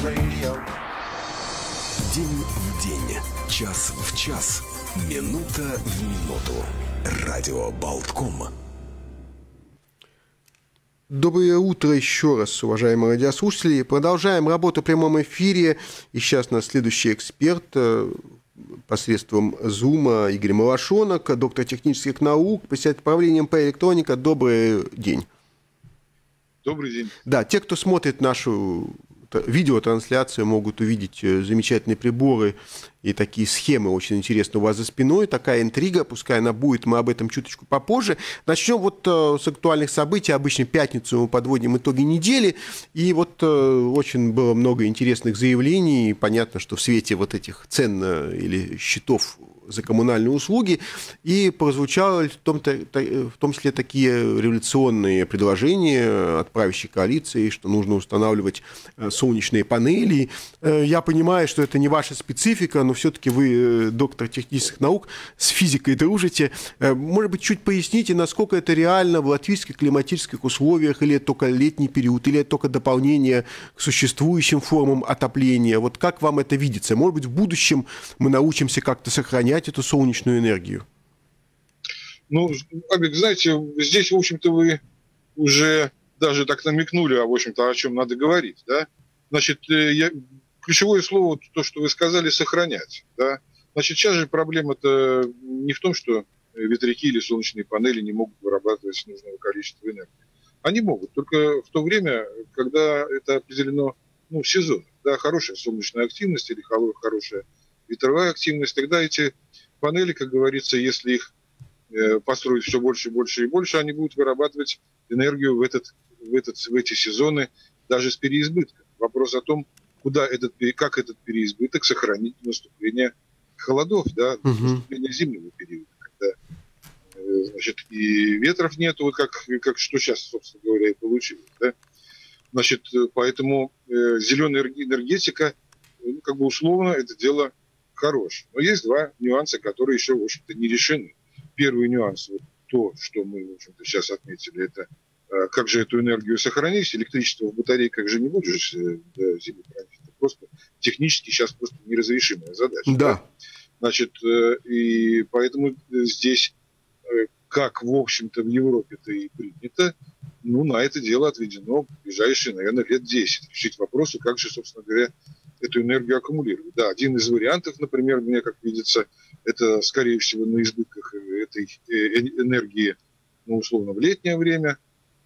День в день, час в час, минута в минуту. Радио Болтком. Доброе утро еще раз, уважаемые радиослушатели. Продолжаем работу в прямом эфире. И сейчас у нас следующий эксперт посредством Зума Игорь Малашонок, доктор технических наук, председатель правления МП «Электроника». Добрый день. Добрый день. Да, те, кто смотрит нашу видеотрансляцию, могут увидеть замечательные приборы и такие схемы очень интересные у вас за спиной. Такая интрига, пускай она будет, мы об этом чуточку попозже. Начнем с актуальных событий. Обычно пятницу мы подводим итоги недели. И очень было много интересных заявлений. Понятно, что в свете этих цен или счетов за коммунальные услуги. И прозвучало в том числе такие революционные предложения от правящей коалиции, что нужно устанавливать солнечные панели. Я понимаю, что это не ваша специфика, но все-таки вы доктор технических наук, с физикой дружите. Может быть, чуть поясните, насколько это реально в латвийских климатических условиях, или это только летний период, или это только дополнение к существующим формам отопления. Вот как вам это видится? Может быть, в будущем мы научимся как-то сохранять эту солнечную энергию? Олег, знаете, здесь, в общем-то, вы уже даже так намекнули, в общем-то, о чем надо говорить, да? Значит, ключевое слово, то, что вы сказали, сохранять, да? Значит, сейчас же проблема-то не в том, что ветряки или солнечные панели не могут вырабатывать нужного количества энергии. Они могут, только в то время, когда это определено, в сезон, да, хорошая солнечная активность или хорошая ветровая активность, тогда эти панели, как говорится, если их построить все больше и больше и больше, они будут вырабатывать энергию в эти сезоны даже с переизбытком. Вопрос о том, как этот переизбыток сохранить до наступления холодов, да, до наступления зимнего периода, когда и ветров нету, как что сейчас, собственно говоря, и получилось. Да? Значит, поэтому зеленая энергетика, условно, это дело хорошее. Но есть два нюанса, которые еще, в общем-то, не решены. Первый нюанс, то, что мы, в общем-то, сейчас отметили, это как же эту энергию сохранить. Электричество в батарейках же не будешь до зимы хранить. Это просто технически сейчас просто неразрешимая задача. Да. Значит, и поэтому здесь, как, в общем-то, в Европе-то и принято, на это дело отведено ближайшие, наверное, лет 10. Решить вопросы, как же, собственно говоря, эту энергию аккумулировать. Да, один из вариантов, например, мне как видится, это, скорее всего, на избытках этой энергии, условно, в летнее время,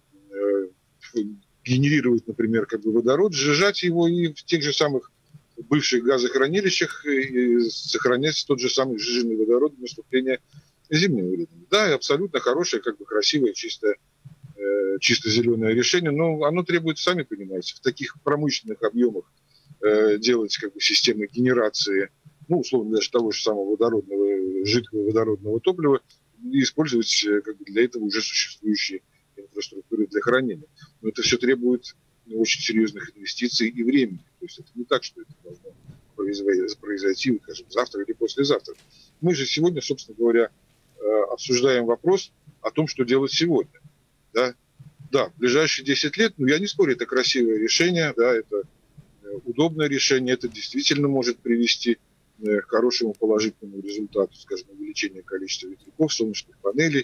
генерировать, например, водород, сжижать его и в тех же самых бывших газохранилищах сохранять тот же самый сжиженный водород до наступления зимнего времени. Да, абсолютно хорошее, красивое, чисто зеленое решение, но оно требует, сами понимаете, в таких промышленных объемах делать системы генерации, условно, даже того же самого жидкого водородного топлива, и использовать для этого уже существующие инфраструктуры для хранения. Но это все требует очень серьезных инвестиций и времени. То есть это не так, что это должно произойти, скажем, завтра или послезавтра. Мы же сегодня, собственно говоря, обсуждаем вопрос о том, что делать сегодня. Да, в ближайшие 10 лет, я не спорю, это красивое решение, да, это удобное решение, это действительно может привести к хорошему положительному результату, скажем, увеличение количества ветряков, солнечных панелей.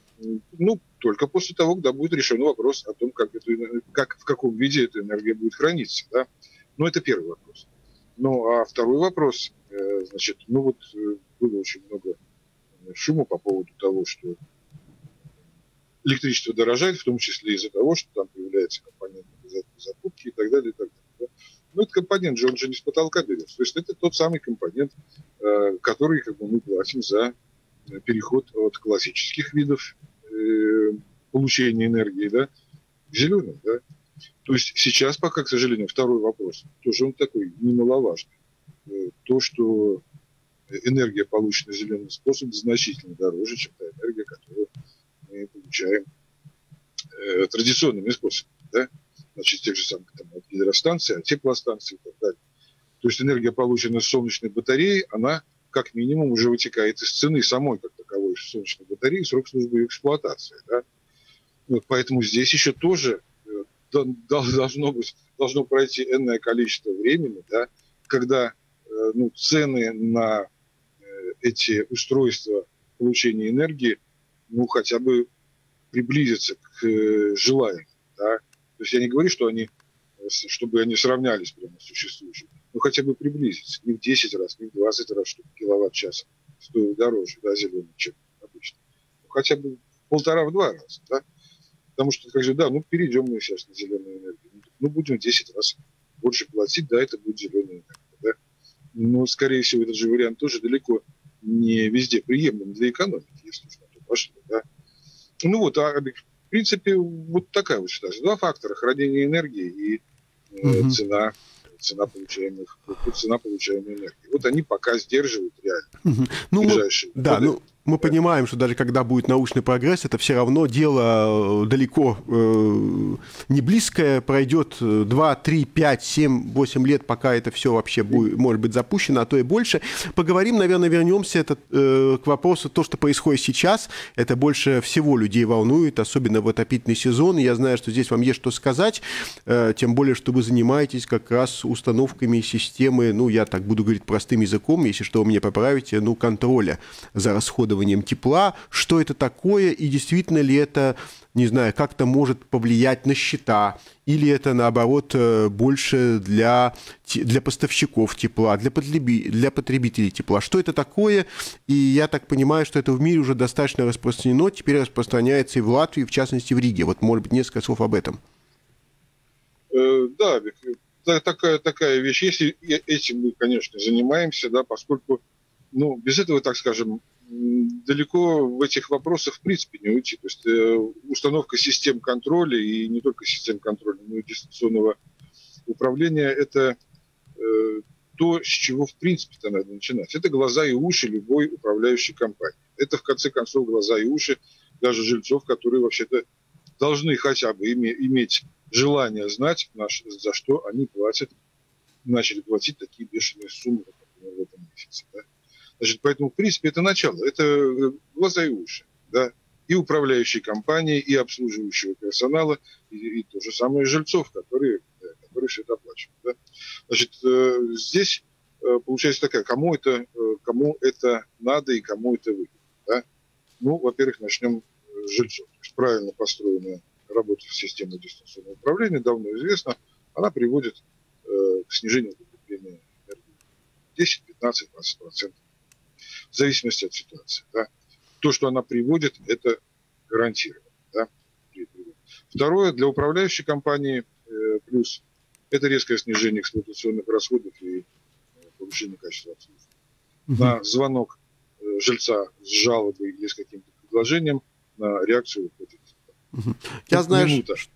Только после того, когда будет решен вопрос о том, в каком виде эта энергия будет храниться. Да? Это первый вопрос. А второй вопрос, было очень много шума по поводу того, что электричество дорожает, в том числе из-за того, что там появляется компонент обязательной закупки и так далее, и так далее. Да? Этот компонент он же не с потолка берется. То есть это тот самый компонент, который мы платим за переход от классических видов получения энергии, да, к зеленым. Да. То есть сейчас пока, к сожалению, второй вопрос, тоже он такой немаловажный. То, что энергия, полученная зеленым способом, значительно дороже, чем та энергия, которую мы получаем традиционными способами. Да. Значит, тех же самых от гидростанций, от теплостанций и так далее. То есть энергия, полученная с солнечной батареи, она как минимум уже вытекает из цены самой как таковой солнечной батареи, срок службы и эксплуатации. Да? Поэтому здесь еще тоже должно пройти энное количество времени, да, когда цены на эти устройства получения энергии хотя бы приблизятся к желаемому. Да. То есть я не говорю, чтобы они сравнялись прямо с существующим, но хотя бы приблизиться. Не в 10 раз, не в 20 раз, чтобы киловатт-час стоил дороже, да, зеленый, чем обычно. Хотя бы в 1,5-2 раза. Да. Потому что, перейдем мы сейчас на зеленую энергию. Будем в 10 раз больше платить, да, это будет зеленая энергия. Да. Но, скорее всего, этот же вариант тоже далеко не везде приемлем для экономики, если уж на то пошло. Да. В принципе, вот такая вот ситуация. Два фактора: хранение энергии и цена получаемой энергии. Вот они пока сдерживают реально ближайшие годы. Мы понимаем, что даже когда будет научный прогресс, это все равно дело далеко не близкое. Пройдет 2, 3, 5, 7, 8 лет, пока это все вообще будет, может быть запущено, а то и больше. Поговорим, наверное, вернемся к вопросу, то, что происходит сейчас. Это больше всего людей волнует, особенно в отопительный сезон. И я знаю, что здесь вам есть что сказать, тем более, что вы занимаетесь как раз установками системы, я так буду говорить простым языком, если что, вы меня поправите, контроля за расходованием тепла, что это такое, и действительно ли это, не знаю, как-то может повлиять на счета, или это, наоборот, больше для поставщиков тепла, для потребителей тепла. Что это такое? И я так понимаю, что это в мире уже достаточно распространено, теперь распространяется и в Латвии, в частности, в Риге. Вот, может быть, несколько слов об этом. Да, такая вещь. Если этим мы, конечно, занимаемся, да, поскольку, без этого, так скажем, далеко в этих вопросах в принципе не уйти. То есть установка систем контроля, и не только систем контроля, но и дистанционного управления, это то, с чего в принципе-то надо начинать. Это глаза и уши любой управляющей компании. Это, в конце концов, глаза и уши даже жильцов, которые вообще-то должны хотя бы иметь желание знать, за что они начали платить такие бешеные суммы, например, в этом месяце. Да? Поэтому, в принципе, это начало, это глаза и уши, да, и управляющей компании, и обслуживающего персонала, и то же самое жильцов, которые все это оплачивают. Да. Здесь получается такая, кому это надо и кому это выгодно. Да. Во-первых, начнем с жильцов. То есть правильно построенная работа в системе дистанционного управления, давно известна, она приводит к снижению потребления энергии 10, 15, 20%. В зависимости от ситуации. Да. То, что она приводит, это гарантированно. Да. Второе, для управляющей компании плюс это резкое снижение эксплуатационных расходов и повышение качества обслуживания. На звонок жильца с жалобой или с каким-то предложением на реакцию выходит. Я знаю,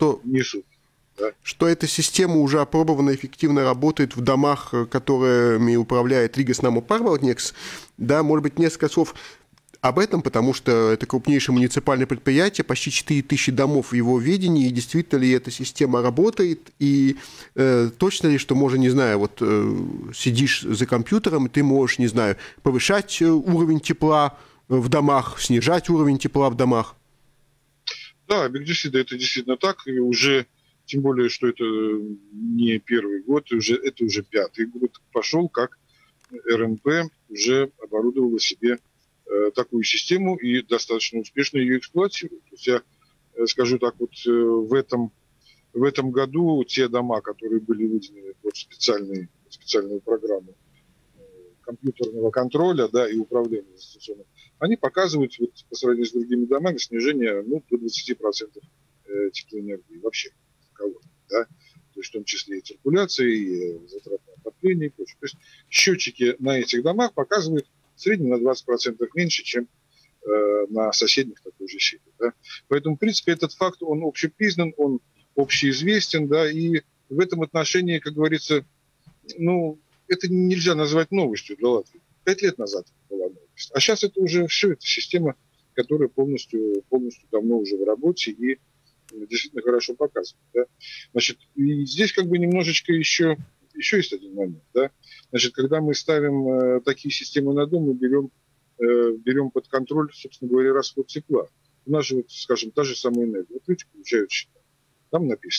что эта система уже опробована, эффективно работает в домах, которыми управляет Риgas Namu pārvaldnieks. Да, может быть, несколько слов об этом, потому что это крупнейшее муниципальное предприятие, почти 4000 домов в его ведении, и действительно ли эта система работает, и точно ли, что можно, не знаю, сидишь за компьютером, и ты можешь, не знаю, повышать уровень тепла в домах, снижать уровень тепла в домах? Да, это действительно так, и уже, тем более, что это не первый год, это уже 5-й год пошел, как РНП уже оборудовала себе такую систему и достаточно успешно ее эксплуатирует. То есть я скажу так, в этом году те дома, которые были выделены под специальную программу компьютерного контроля, да, и управления дистанционным, они показывают по сравнению с другими домами снижение до 20% теплоэнергии вообще. Да? То есть в том числе и циркуляции, и затрат на отопление, и прочее. То есть счетчики на этих домах показывают в среднем на 20% меньше, чем на соседних такой же сети. Да? Поэтому, в принципе, этот факт, он общепризнан, он общеизвестен, да, и в этом отношении, как говорится, это нельзя назвать новостью для Латвии. 5 лет назад это была новость. А сейчас это уже все, это система, которая полностью давно уже в работе и действительно хорошо показывает. Да? И здесь немножечко еще есть один момент. Да? Когда мы ставим такие системы на дом, мы берем под контроль, собственно говоря, расход тепла. У нас же, скажем, та же самая энергия. Люди получают счета. Там написано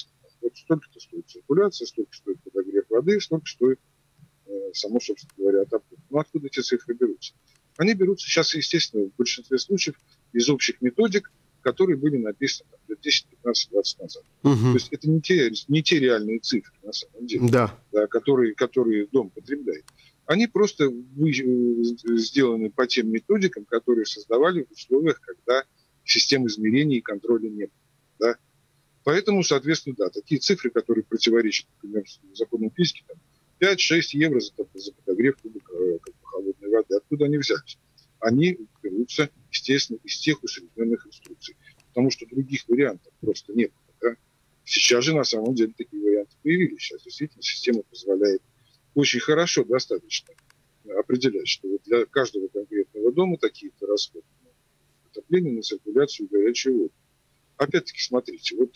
Вот столько-то стоит циркуляция, столько стоит подогрев воды, столько стоит само, собственно говоря, отопление. Ну, откуда эти цифры берутся? Они берутся сейчас, естественно, в большинстве случаев из общих методик, которые были написаны лет 10, 15, 20 назад. То есть это не те реальные цифры, на самом деле, да, которые дом потребляет. Они просто сделаны по тем методикам, которые создавали в условиях, когда систем измерений и контроля не было. Да? Поэтому, соответственно, да, такие цифры, которые противоречат, например, законам физики, там, 5-6 евро за подогрев кубика холодной воды. Откуда они взялись? Они берутся, естественно, из тех усредненных инструкций. Потому что других вариантов просто нет. Да? Сейчас же, на самом деле, такие варианты появились. Сейчас действительно система позволяет очень хорошо, достаточно определять, что вот для каждого конкретного дома такие-то расходы на отопление, на циркуляцию горячей воды. Опять-таки, смотрите, вот,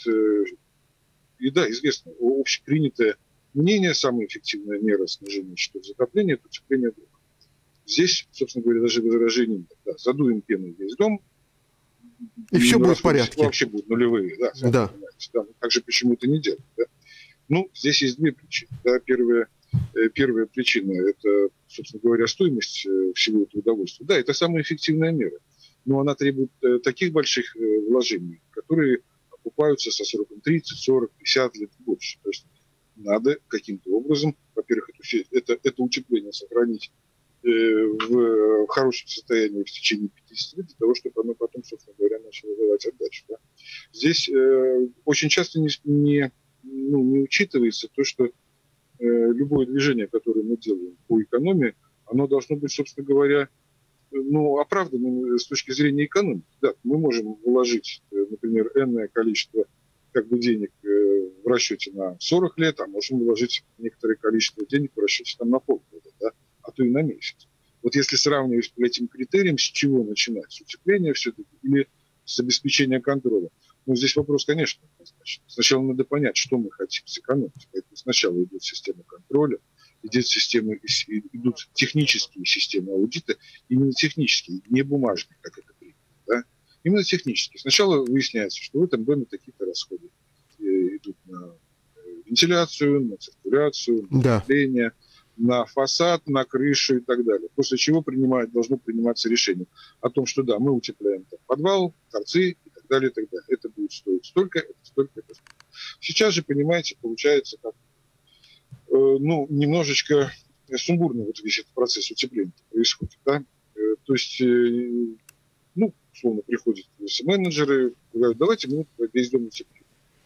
и да, известно, общепринятое мнение, самая эффективная мера снижения счетов затопления – это утепление дома. Здесь, собственно говоря, даже возражений нет. Да, задуем пеной весь дом, и все будет в порядке. Вообще будут нулевые. Да. Да, так же почему-то не делают. Да. Ну, здесь есть две причины. Да, первая причина – это, собственно говоря, стоимость всего этого удовольствия. Да, это самая эффективная мера. Но она требует таких больших вложений, которые окупаются со сроком 30, 40, 50 лет и больше. То есть надо каким-то образом, во-первых, это утепление сохранить в хорошем состоянии в течение 50 лет, для того, чтобы оно потом, собственно говоря, начало давать отдачу. Да? Здесь очень часто не учитывается то, что любое движение, которое мы делаем по экономии, оно должно быть, собственно говоря, оправданным с точки зрения экономики. Да, мы можем вложить, например, энное количество денег в расчете на 40 лет, а можем вложить некоторое количество денег в расчете на полгода, да, а то и на месяц. Вот если сравнивать по этим критериям, с чего начинать? С утепления все-таки или с обеспечения контроля? Здесь вопрос, конечно, однозначно. Сначала надо понять, что мы хотим сэкономить. Поэтому сначала идет система контроля, идут технические системы аудита, именно технические, не бумажные, как это принято. Да? Именно технические. Сначала выясняется, что в этом доме такие-то расходы идут на вентиляцию, на циркуляцию, на отопление, на фасад, на крышу и так далее. После чего должно приниматься решение о том, что да, мы утепляем подвал, торцы и так далее, и так далее. Это будет стоить столько, это столько, это столько. Сейчас же, понимаете, получается как немножечко сумбурно вот весь этот процесс утепления происходит. Да? То есть, условно, приходят менеджеры, говорят, давайте мы весь дом утеплим.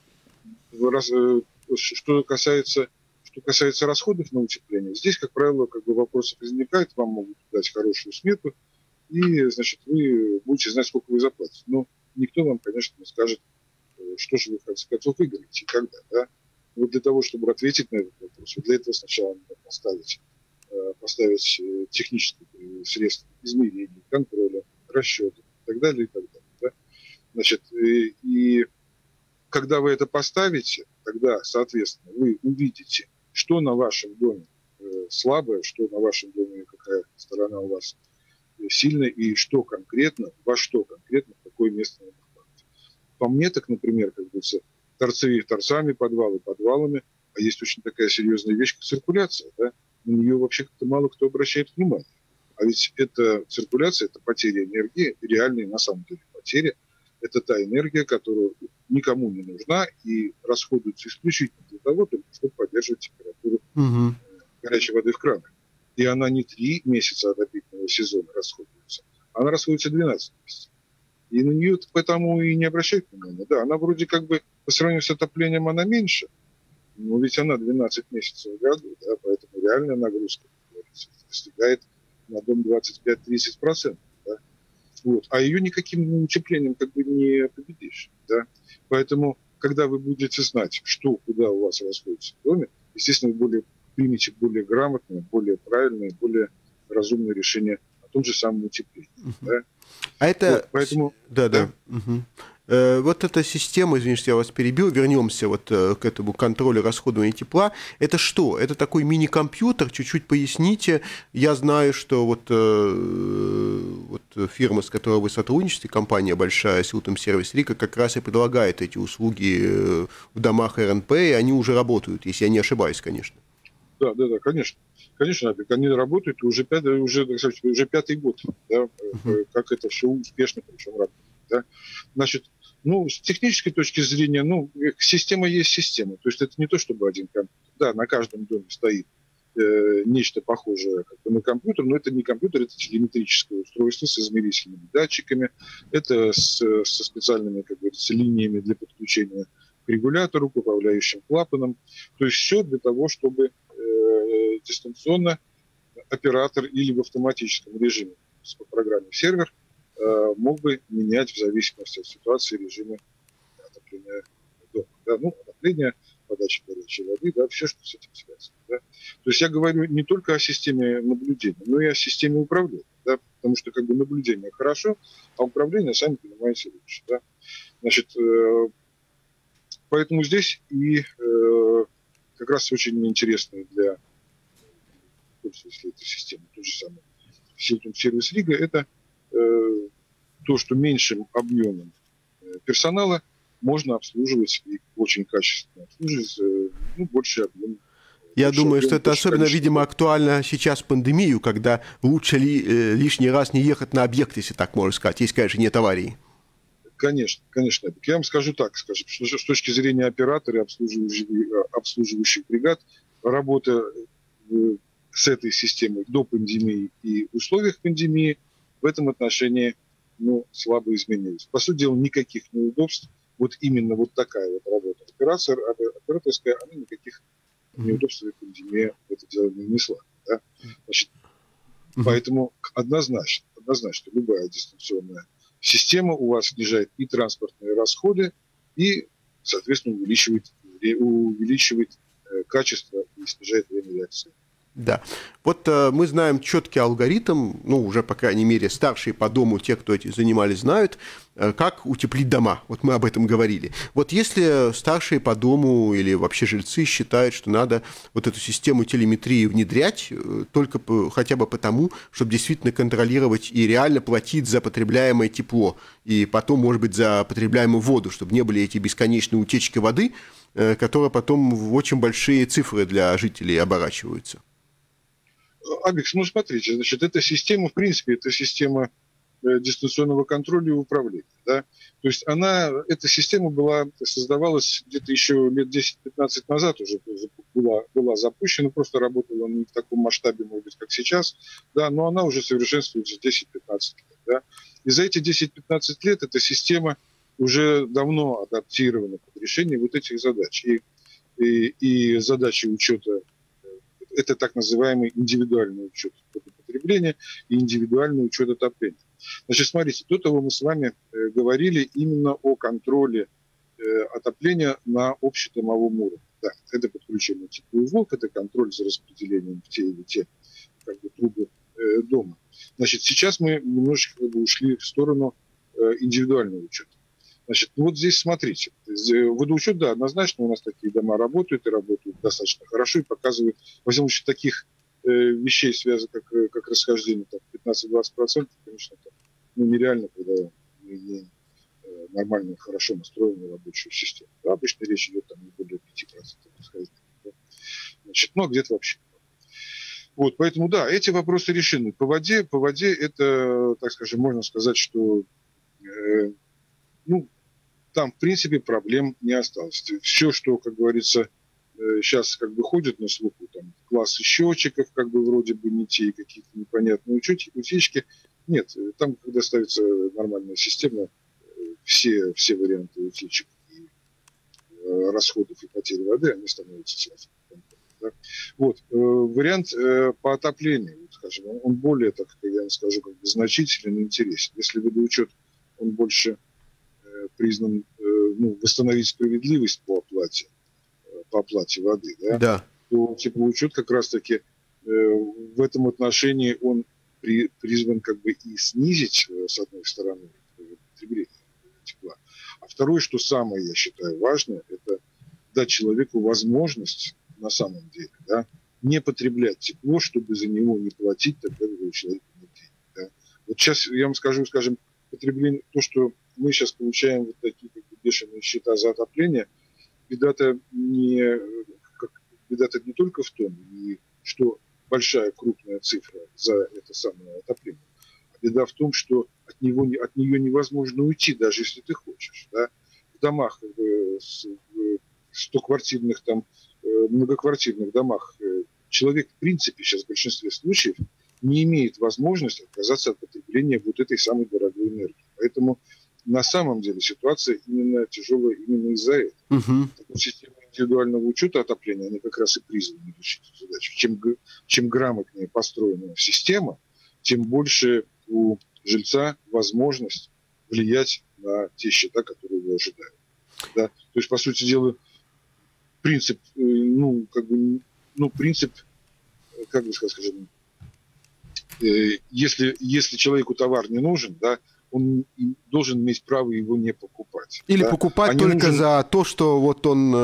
Что касается расходов на утепление, здесь, как правило, вопросы возникают, вам могут дать хорошую смету, и, значит, вы будете знать, сколько вы заплатите. Но никто вам, конечно, не скажет, что же вы, в конце концов, выиграете и когда. Да? Вот для того, чтобы ответить на этот вопрос, для этого сначала надо поставить технические средства измерения, контроля, расчета и так далее, и так далее. Да? Значит, и когда вы это поставите, тогда, соответственно, вы увидите, что на вашем доме слабое, что на вашем доме, какая сторона у вас сильная, и во что конкретно, в какое место надо вкладывать. По мне, так, например, торцы торцами, подвалы подвалами, а есть очень такая серьезная вещь, как циркуляция. Да? На нее вообще как-то мало кто обращает внимание. А ведь это циркуляция, это потеря энергии, реальная на самом деле потеря. Это та энергия, которая никому не нужна и расходуется исключительно для того, чтобы поддерживать температуру горячей воды в кранах. И она не 3 месяца отопительного сезона расходуется, она расходуется 12 месяцев. И на нее потому и не обращают внимания. Да, она вроде по сравнению с отоплением она меньше, но ведь она 12 месяцев в году, да, поэтому реальная нагрузка достигает на дом 25-30%. Да? Вот. А ее никаким утеплением не победишь. Да? Поэтому, когда вы будете знать, что, куда у вас расходится в доме, естественно, вы примите более грамотное, более правильное, более разумное решение том же самом утеплении. Да? А это... Вот, поэтому... Да. Угу. Вот эта система, извините, я вас перебил, вернемся вот к этому контролю расходования тепла. Это что? Это такой мини-компьютер? Чуть-чуть поясните. Я знаю, что вот фирма, с которой вы сотрудничаете, компания большая, Siltum Service Riga, как раз и предлагает эти услуги в домах РНП, и они уже работают, если я не ошибаюсь, конечно. Да, конечно. Конечно, они работают уже пятый год, да, как это все успешно причем работает. Да. Значит, с технической точки зрения, система есть система. То есть это не то, чтобы один компьютер. Да, на каждом доме стоит нечто похожее на компьютер, но это не компьютер, это телеметрическое устройство с измерительными датчиками, это со специальными, как говорится, линиями для подключения к регулятору, к управляющим клапанам. То есть все для того, чтобы дистанционно оператор или в автоматическом режиме по программе сервер мог бы менять в зависимости от ситуации режима отопления дома. Да? Отопление, подача горячей воды, да, все, что с этим связано. Да? То есть я говорю не только о системе наблюдения, но и о системе управления. Да? Потому что наблюдение хорошо, а управление, сами понимаете, лучше. Да? Значит, поэтому здесь и как раз очень интересно для пользователей этой системы, тот же самый Siltum Service Riga, это то, что меньшим объемом персонала можно обслуживать и очень качественно обслуживать больший объем. Я думаю, что это особенно, видимо, актуально сейчас в пандемию, когда лучше лишний раз не ехать на объект, если так можно сказать, если, конечно, нет аварии. Конечно. Я вам скажу так, что с точки зрения оператора, обслуживающих бригад, работа с этой системой до пандемии и в условиях пандемии в этом отношении слабо изменилась. По сути дела, никаких неудобств, вот именно вот такая вот работа операторская, она никаких неудобств и пандемия это дело не несла. Да? Значит, поэтому однозначно, любая дистанционная система у вас снижает и транспортные расходы, и, соответственно, увеличивает качество и снижает время реакции. Да. Вот мы знаем четкий алгоритм, уже, по крайней мере, старшие по дому, те, кто этим занимались, знают, как утеплить дома. Вот мы об этом говорили. Вот если старшие по дому или вообще жильцы считают, что надо вот эту систему телеметрии внедрять только хотя бы потому, чтобы действительно контролировать и реально платить за потребляемое тепло, и потом, может быть, за потребляемую воду, чтобы не были эти бесконечные утечки воды, которые потом в очень большие цифры для жителей оборачиваются. Абикс, смотрите, значит, эта система, в принципе, это система дистанционного контроля и управления. Да? То есть эта система создавалась где-то еще лет 10-15 назад уже была запущена, просто работала не в таком масштабе, может быть, как сейчас, да, но она уже совершенствуется 10-15 лет. Да? И за эти 10-15 лет эта система уже давно адаптирована под решение вот этих задач. И задачи учета, это так называемый индивидуальный учет потребления и индивидуальный учет отопления. Значит, смотрите, до того мы с вами говорили именно о контроле отопления на общедомовом уровне. Да, это подключение тепловых волн, это контроль за распределением в те или те трубы дома. Значит, сейчас мы немножечко ушли в сторону индивидуального учета. Значит, вот здесь смотрите. Водоучет, да, однозначно у нас такие дома работают и работают достаточно хорошо и показывают, во всяком случае, таких вещей, связанных как расхождение, 15-20%, конечно, это нереально, когда не нормально, хорошо настроенную рабочую систему. Да, обычно речь идет не более 5% расхождения. Да. Значит, где-то вообще. Вот, поэтому, да, эти вопросы решены. По воде это, так скажем, можно сказать, что там, в принципе, проблем не осталось. Все, что, как говорится, сейчас ходит на слуху, там, классы счетчиков, вроде бы не те, какие-то непонятные утечки. Нет, там, когда ставится нормальная система, все варианты утечек и расходов и потери воды, они становятся сразу. Да? Вот. Вариант по отоплению, скажем, он более, так я вам скажу, значителен и интересен. Если водоучет, он больше признан восстановить справедливость по оплате воды, да? Да. То теплоучет как раз-таки в этом отношении он призван как бы и снизить, с одной стороны, потребление тепла. А второе, что самое, я считаю, важное, это дать человеку возможность на самом деле, да, не потреблять тепло, чтобы за него не платить, тогда у человека нет денег. Да. Вот сейчас я вам скажу, скажем, потребление, то, что мы сейчас получаем вот такие как бы бешеные счета за отопление, беда-то не только в том, что большая крупная цифра за это самое отопление. А беда в том, что от нее невозможно уйти, даже если ты хочешь. Да? В домах, в 100-квартирных, там, многоквартирных домах человек, в принципе, сейчас в большинстве случаев не имеет возможности отказаться от потребления вот этой самой дорогой энергии. Поэтому на самом деле ситуация именно тяжелая именно из-за этого. Система индивидуального учета отопления, они как раз и призваны решить эту задачу. Чем грамотнее построена система, тем больше у жильца возможность влиять на те счета, которые его ожидают. Да? То есть, по сути дела, принцип, как бы сказать, если человеку товар не нужен, да, он должен иметь право его не покупать. Или да? покупать только за то, что вот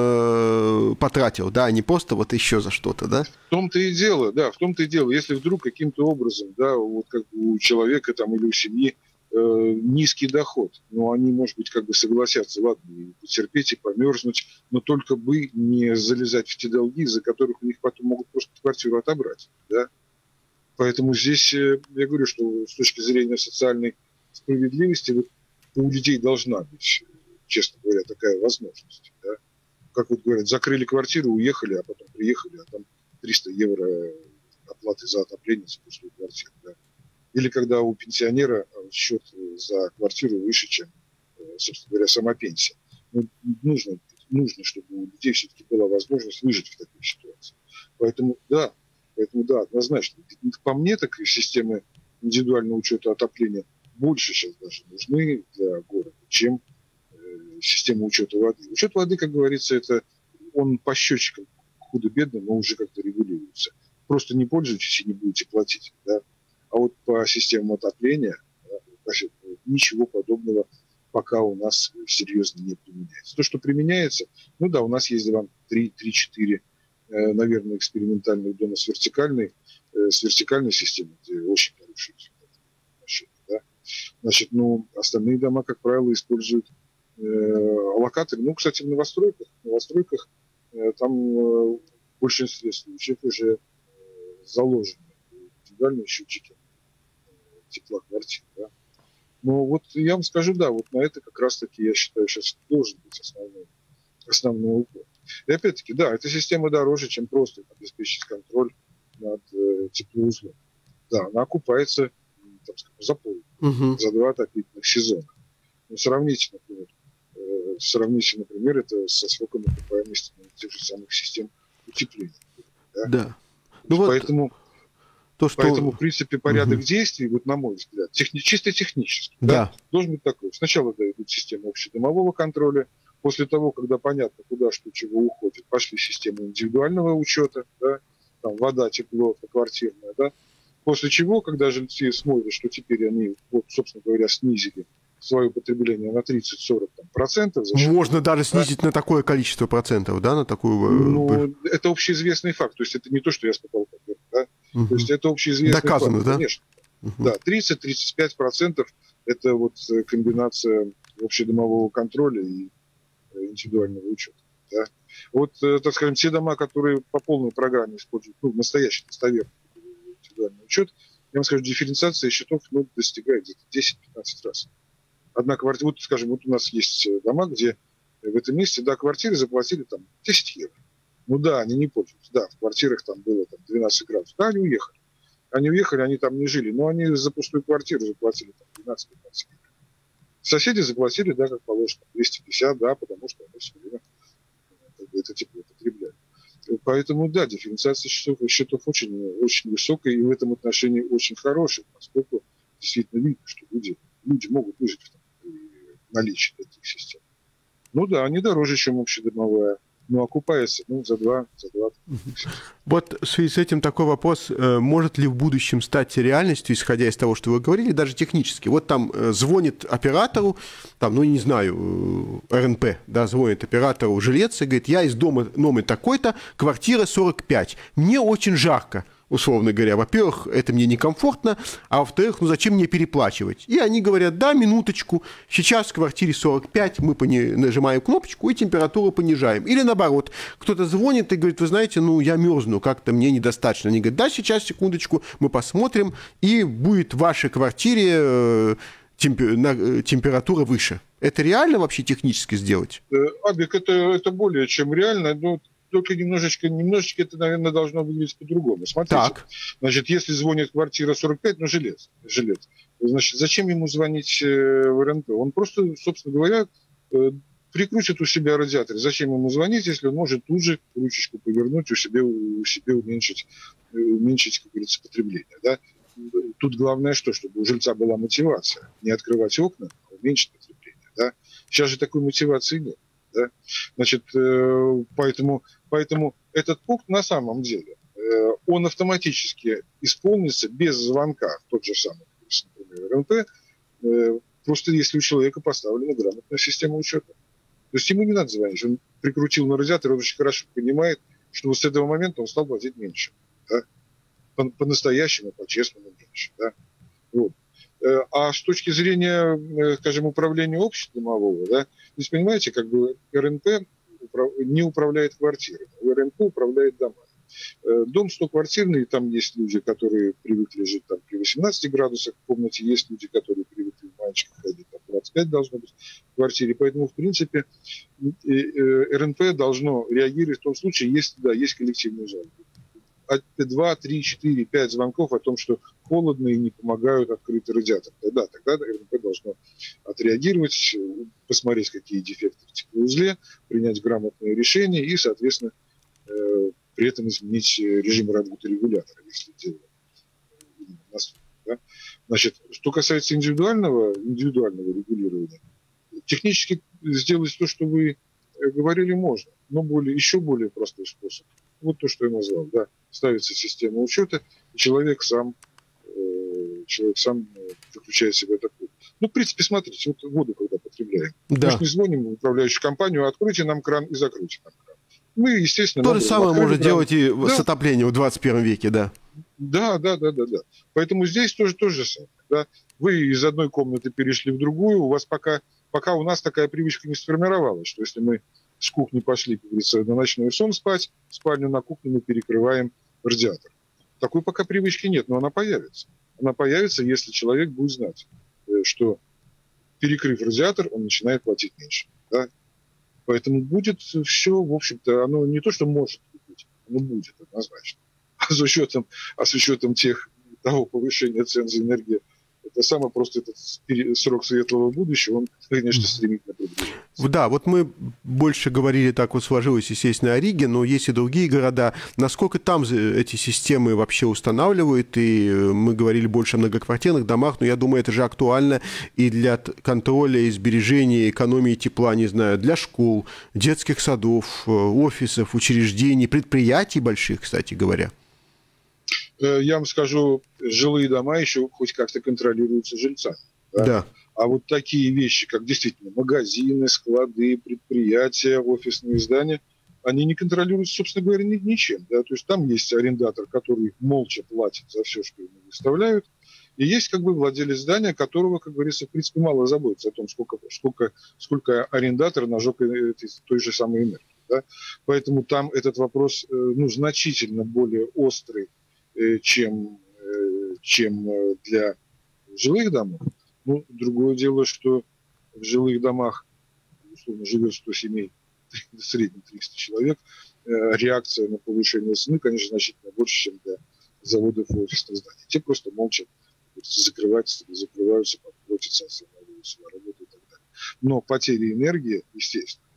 он потратил, да, а не просто вот еще за что-то, да? В том-то и дело, да, в том-то и дело. Если вдруг каким-то образом, да, вот как у человека там или у семьи низкий доход, но они, может быть, как бы согласятся, ладно, и потерпеть, и померзнуть, но только бы не залезать в те долги, из-за которых у них потом могут просто квартиру отобрать, да? Поэтому здесь я говорю, что с точки зрения социальной справедливости вот у людей должна быть, честно говоря, такая возможность. Да? Как вот говорят, закрыли квартиру, уехали, а потом приехали, а там 300 евро оплаты за отопление за пустую квартиру. Да? Или когда у пенсионера счет за квартиру выше, чем, собственно говоря, сама пенсия. Ну, нужно, чтобы у людей все-таки была возможность выжить в такой ситуации. Поэтому да, однозначно. По мне, так и системы индивидуального учета отопления больше сейчас даже нужны для города, чем система учета воды. Учет воды, как говорится, он по счетчикам худо-бедно, но уже как-то регулируется. Просто не пользуйтесь и не будете платить. Да? А вот по системам отопления ничего подобного пока у нас серьезно не применяется. То, что применяется, ну да, у нас есть 3-4, наверное, экспериментальных дома с вертикальной системой, где очень хорошие отношения. Да? Значит, остальные дома, как правило, используют локаторы. Ну, кстати, в новостройках там в большинстве случаев уже заложены индивидуальные счетчики тепла квартир. Да? Но вот я вам скажу, да, вот на это как раз-таки, я считаю, сейчас должен быть основной упор. И опять-таки, да, эта система дороже, чем просто обеспечить контроль над теплоузлом. Да, она окупается, так скажем, за полгода, за 2 отопительных сезона. Но сравните, например, это со сроком окупаемости тех же самых систем утепления. Да. Поэтому, в принципе, порядок действий, вот на мой взгляд, чисто технически, должен быть такой. Сначала идут системы общедомового контроля, после того, когда понятно, куда что чего уходит, пошли системы индивидуального учета, да, там вода, тепло, поквартирное, да. После чего, когда жильцы смотрят, что теперь они, вот, собственно говоря, снизили свое потребление на 30-40%. Можно даже снизить на такое количество процентов, да, на такую... Ну, это общеизвестный факт. То есть это не то, что я с потолка говорю, да. То есть это общеизвестный доказано, факт, да? Конечно. Да, 30-35% это вот комбинация общедомового контроля и индивидуального учета. Да. Вот, так скажем, те дома, которые по полной программе используют настоящий достоверный индивидуальный учет, я вам скажу, дифференциация счетов достигает где-то 10-15 раз. Одна квартира, вот, скажем, вот у нас есть дома, где в этом месте, да, квартиры заплатили там 10 евро. Ну да, они не пользуются. Да, в квартирах там было там 12 градусов. Да, они уехали. Они там не жили, но они за пустую квартиру заплатили там 12-15 евро. Соседи заплатили, да, как положено, 250, да, потому что они все время это тепло потребляют. Поэтому, да, дифференциация счетов очень, очень высокая и в этом отношении очень хорошая, поскольку действительно видно, что люди могут выжить в наличии таких систем. Ну да, они дороже, чем общедомовая. но окупается за 2 месяца. Вот в связи с этим такой вопрос, может ли в будущем стать реальностью, исходя из того, что вы говорили, даже технически. Вот там звонит оператору, там, не знаю, РНП, да, звонит оператору жилец и говорит, я из дома номер такой-то, квартира 45, мне очень жарко. Условно говоря, во-первых, это мне некомфортно, а во-вторых, зачем мне переплачивать? И они говорят, да, минуточку, сейчас в квартире 45, мы нажимаем кнопочку и температуру понижаем. Или наоборот, кто-то звонит и говорит, вы знаете, я мерзну, как-то мне недостаточно. Они говорят, да, сейчас, секундочку, мы посмотрим, и будет в вашей квартире температура выше. Это реально вообще технически сделать? Абик, это более чем реально, но только немножечко это, наверное, должно выглядеть по-другому. Смотрите, так. Значит, если звонит квартира 45, жилец, значит, зачем ему звонить в РНП? Он просто, собственно говоря, прикрутит у себя радиатор. Зачем ему звонить, если он может тут же ручечку повернуть, у себя уменьшить, как говорится, потребление. Да? Тут главное что? Чтобы у жильца была мотивация. Не открывать окна, а уменьшить потребление. Да? Сейчас же такой мотивации нет. Да? Значит, поэтому этот пункт на самом деле, он автоматически исполнится без звонка в тот же самый, например, РНП, просто если у человека поставлена грамотная система учета. То есть ему не надо звонить, он прикрутил на радиатор, он очень хорошо понимает, что вот с этого момента он стал платить меньше. Да? По-настоящему, по-честному меньше. Да? Вот. А с точки зрения, скажем, управления общедомового, да, здесь, понимаете, как бы РНП не управляет квартирами, РНП управляет домами. Дом 100-квартирный, там есть люди, которые привыкли жить там, при 18 градусах в комнате, есть люди, которые привыкли в маечках ходить, там 25 должно быть в квартире. Поэтому, в принципе, РНП должно реагировать в том случае, если, да, есть коллективные жалобы. 2, 3, 4, 5 звонков о том, что холодно и не помогают открытый радиатор. Тогда РНП должно отреагировать, посмотреть, какие дефекты в теплоузле, принять грамотное решение и, соответственно, при этом изменить режим работы регулятора, если дело наступит. Да? Значит, что касается индивидуального регулирования, технически сделать то, что вы говорили, можно, но еще более простой способ. Вот то, что я назвал. Да. Ставится система учета, и человек сам заключается в этот пункт. В принципе, смотрите, вот воду, когда потребляем. Да. Мы же не звоним в управляющую компанию, откройте нам кран и закройте нам кран. Мы, естественно... То же самое может делать и с отоплением в 21 веке, да. Да. Поэтому здесь тоже то же самое. Да. Вы из одной комнаты перешли в другую, у вас пока у нас такая привычка не сформировалась, что если мы с кухни пошли, как говорится, на ночной сон спать, в спальню на кухню мы перекрываем радиатор. Такой пока привычки нет, но она появится. Она появится, если человек будет знать, что перекрыв радиатор, он начинает платить меньше. Да? Поэтому будет все, в общем-то, оно не то, что может быть, оно будет однозначно. А с учетом того повышения цен за энергию, это самое просто этот срок светлого будущего, он, конечно, стремительно приближается. Да, вот мы больше говорили, так вот сложилось, естественно, о Риге, но есть и другие города. Насколько там эти системы вообще устанавливают? И мы говорили больше о многоквартирных домах, но я думаю, это же актуально и для контроля, и сбережения, экономии тепла, не знаю, для школ, детских садов, офисов, учреждений, предприятий больших, кстати говоря. Я вам скажу, жилые дома еще хоть как-то контролируются жильцами. Да? А вот такие вещи, как действительно магазины, склады, предприятия, офисные здания, они не контролируются, собственно говоря, ничем. Да? То есть там есть арендатор, который молча платит за все, что ему выставляют, и есть как бы владелец здания, которого, как говорится, в принципе, мало заботится о том, сколько арендатор нажег той же самой энергии. Да? Поэтому там этот вопрос значительно более острый, чем для жилых домов. Другое дело, что в жилых домах, условно, живет 100 семей, в среднем 300 человек, реакция на повышение цены, конечно, значительно больше, чем для заводов и офисных зданий. Те просто молча закрываются, платятся, останавливаются на работу и так далее. Но потери энергии, естественно,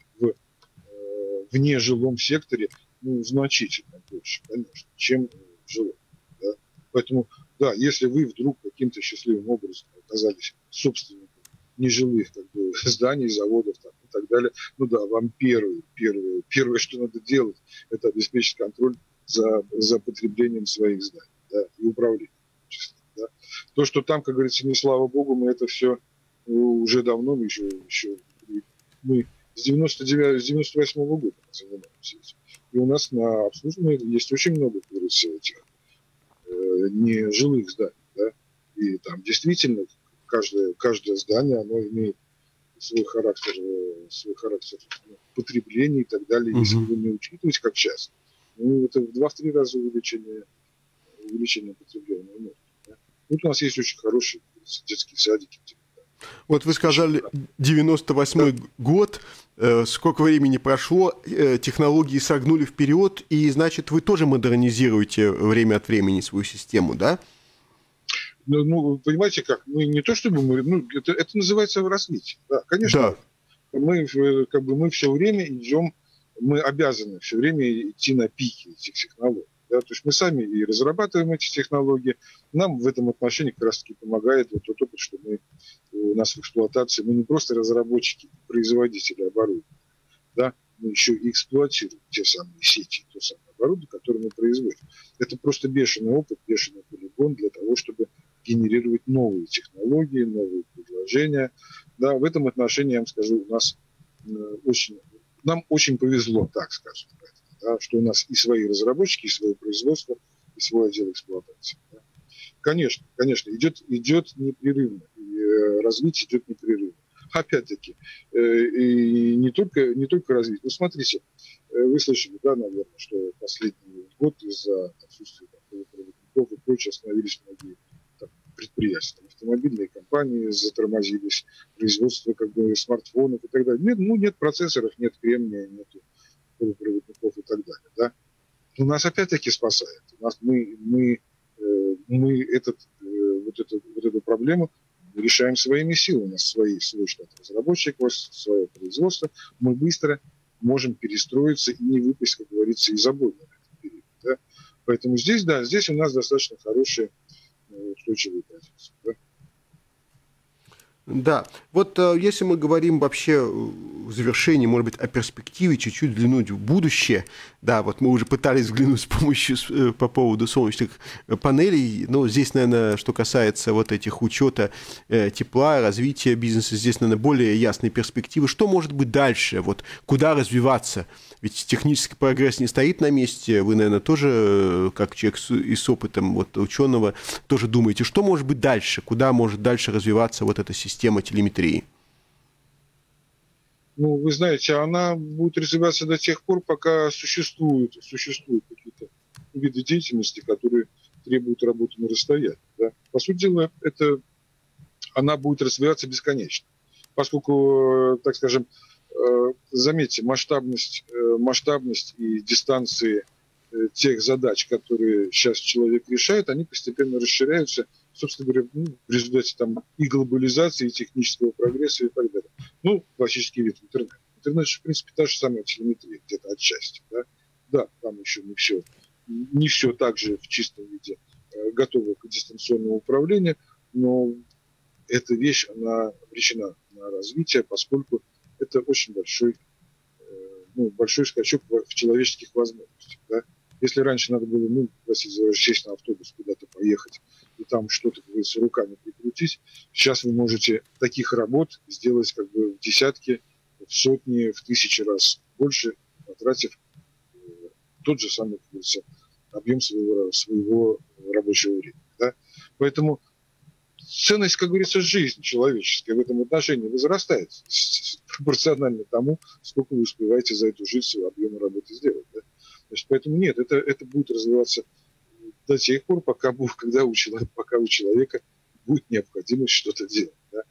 в нежилом секторе значительно больше, конечно, чем в жилом. Да? Поэтому, да, если вы вдруг каким-то счастливым образом оказались собственником нежилых зданий, заводов, так далее. Ну да, вам первое, что надо делать, это обеспечить контроль за потреблением своих зданий, да, и управлением. Да. То, что там, как говорится, не слава богу, мы это все уже давно, мы с 98 года занимаемся этим. И у нас на обслуживании есть очень много, как говорится, этих нежилых зданий. Да? И там действительно каждое здание, оно имеет свой характер потребления и так далее. Если вы не учитываете как часто, ну, это в 2-3 раза увеличение потребления энергии. Да? Вот у нас есть очень хорошие детские садики. Вот вы сказали, 98-й год, сколько времени прошло, технологии согнули вперед, и, значит, вы тоже модернизируете время от времени свою систему, да? Ну, понимаете как, мы не то чтобы это называется развитие, да, конечно. Да. Мы все время идем, мы обязаны все время идти на пике этих технологий. Да? То есть мы сами и разрабатываем эти технологии. Нам в этом отношении как раз-таки помогает вот тот опыт, что у нас в эксплуатации, мы не просто разработчики, производители оборудования, да? Мы еще и эксплуатируем те самые сети, то самое оборудование, которое мы производим. Это просто бешеный опыт, бешеный полигон для того, чтобы генерировать новые технологии, новые предложения. Да, в этом отношении, я вам скажу, нам очень повезло, так скажем, да, что у нас и свои разработчики, и свое производство, и свой отдел эксплуатации. Да. Конечно, идет непрерывно, и развитие идет непрерывно. Опять-таки, и не только развитие. Ну, смотрите, вы слышали, да, наверное, что последний год из-за отсутствия проводников и прочее остановились многие предприятия, автомобильные компании затормозились, производство смартфонов и так далее. Нет процессоров, нет кремния, нет полупроводников и так далее. Да? Но нас опять-таки спасает. Мы эту проблему решаем своими силами. У нас свой штат разработчиков, свое производство. Мы быстро можем перестроиться и не выпасть, как говорится, из обоймы на этот период. Да? Поэтому здесь у нас достаточно хорошие устойчивые позиции. Да? Да, вот если мы говорим вообще в завершении, может быть, о перспективе, чуть-чуть взглянуть в будущее, да, вот мы уже пытались взглянуть по поводу солнечных панелей, но здесь, наверное, что касается вот этих учета тепла, развития бизнеса, здесь, наверное, более ясные перспективы. Что может быть дальше, вот куда развиваться? Ведь технический прогресс не стоит на месте, вы, наверное, тоже, как человек и с опытом вот, ученого, тоже думаете, что может быть дальше, куда может дальше развиваться вот эта система телеметрии? Ну, вы знаете, она будет развиваться до тех пор, пока существуют какие-то виды деятельности, которые требуют работы на расстоянии. Да? По сути дела, она будет развиваться бесконечно, поскольку, так скажем, заметьте, масштабность и дистанции тех задач, которые сейчас человек решает, они постепенно расширяются, собственно говоря, в результате и глобализации, и технического прогресса и так далее. Ну, классический вид интернет. Интернет, в принципе, та же самая телеметрия, где-то отчасти. Да, там еще не все так же в чистом виде готово к дистанционному управлению, но эта вещь, она обречена на развитие, поскольку это очень большой скачок в человеческих возможностях. Да? Если раньше надо было, сесть на автобус, куда-то поехать, и там что-то, как говорится, руками прикрутить, сейчас вы можете таких работ сделать в десятки, в сотни, в тысячи раз больше, потратив тот же самый, как говорится, объем своего рабочего времени. Да? Поэтому ценность, как говорится, жизни человеческой в этом отношении возрастает пропорционально тому, сколько вы успеваете за эту жизнь свой объем работы сделать. Да? Значит, поэтому нет, это будет развиваться до тех пор, пока у человека будет необходимость что-то делать. Да?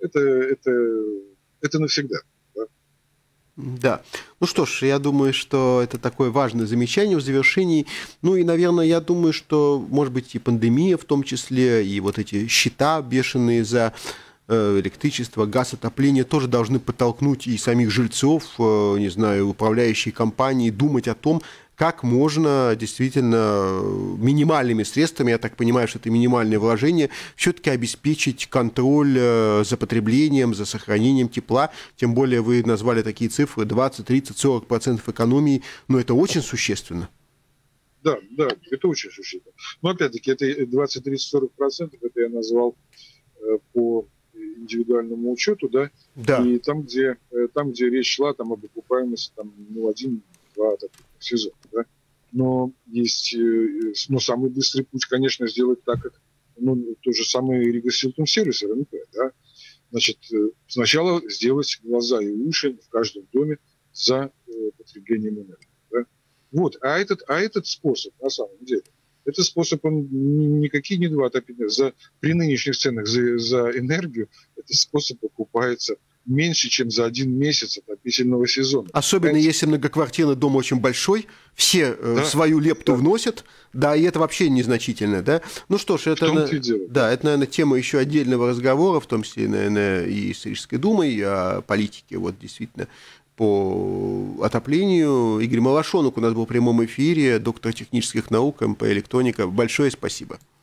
Это навсегда. Да. Ну что ж, я думаю, что это такое важное замечание в завершении. Ну и, наверное, я думаю, что, может быть, и пандемия в том числе, и вот эти счета бешеные за электричество, газ, отопление тоже должны подтолкнуть и самих жильцов, не знаю, управляющие компании думать о том, как можно действительно минимальными средствами, я так понимаю, что это минимальное вложение, все-таки обеспечить контроль за потреблением, за сохранением тепла. Тем более вы назвали такие цифры: 20, 30, 40% экономии. Но это очень существенно. Да, это очень существенно. Но опять-таки, это 20, 30, 40%, это я назвал по индивидуальному учету, да? Да. И там, где речь шла там, об окупаемости там, 1-2 сезона. Да? Но самый быстрый путь, конечно, сделать так, как то же самое Рига Силтум сервис РНП. Да? Значит, сначала сделать глаза и уши в каждом доме за потреблением энергии. Да? Вот. А этот способ, на самом деле, этот способ, он никакие не 2 отопления. При нынешних ценах за энергию этот способ окупается меньше, чем за 1 месяц отопительного сезона. Особенно если многоквартирный дом очень большой, все свою лепту вносят, да, и это вообще незначительно, да. Ну что ж, это, наверное, тема еще отдельного разговора, в том числе, наверное, и с Рижской думой, о политике, вот действительно, по отоплению. Игорь Малашонок у нас был в прямом эфире, доктор технических наук, МП «Электроника». Большое спасибо.